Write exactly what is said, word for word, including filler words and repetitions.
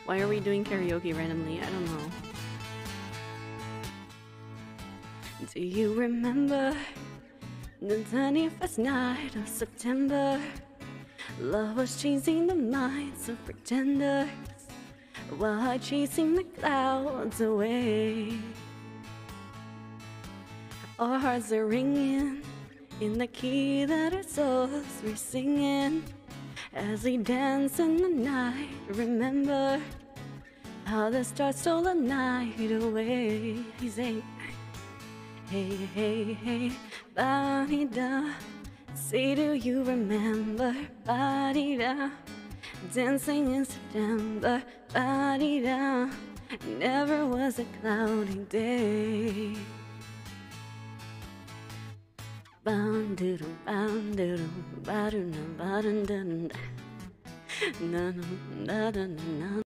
Why are we doing karaoke randomly? I don't know. Do you remember the twenty-first night of September? Love was chasing the minds of pretenders while chasing the clouds away. Our hearts are ringing in the key that our souls were singing as we dance in the night. Remember how the stars stole the night away. He say, hey, hey, hey, ba-dee-da. Say, do you remember, ba-dee-da? Dancing in September, ba-dee-da. Never was a cloudy day. Ba-doo-doo, ba-doo-doo, ba-doo-doo, ba-doo-doo, na-na, na-na-na-na.